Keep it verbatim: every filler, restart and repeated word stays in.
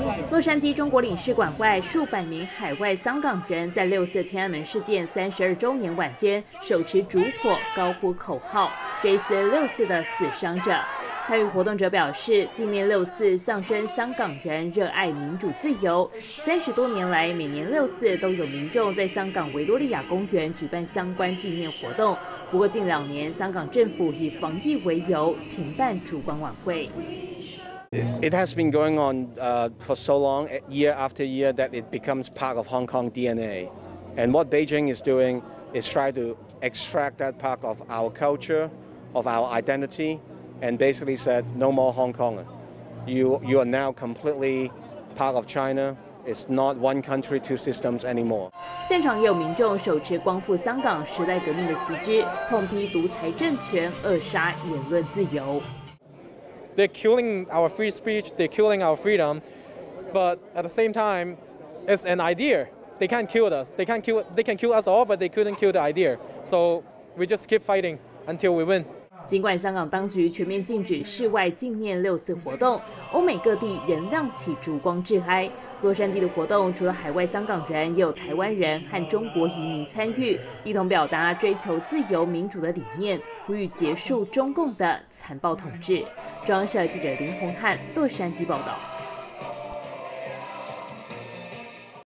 洛杉矶中国领事馆外，数百名海外香港人在六四天安门事件三十二周年晚间，手持烛火，高呼口号，追思六四的死伤者。参与活动者表示，纪念六四象征香港人热爱民主自由。三十多年来，每年六四都有民众在香港维多利亚公园举办相关纪念活动。不过近两年，香港政府以防疫为由停办烛光晚会。 It has been going on uh, for so long, year after year, that it becomes part of Hong Kong D N A. And what Beijing is doing is try to extract that part of our culture, of our identity, and basically said, no more Hong Kong. You, you are now completely part of China. It's not one country, two systems anymore. 现场也有民众手持光复香港时代革命的旗帜，痛批独裁政权扼杀言论自由。 They're killing our free speech, they're killing our freedom, but at the same time, it's an idea. They can't kill us. They can't kill. They can kill us all, but they couldn't kill the idea. So we just keep fighting until we win. 尽管香港当局全面禁止室外纪念六四活动，欧美各地仍亮起烛光致哀。洛杉矶的活动除了海外香港人，也有台湾人和中国移民参与，一同表达追求自由民主的理念，呼吁结束中共的残暴统治。中央社记者林宏汉洛杉矶报道。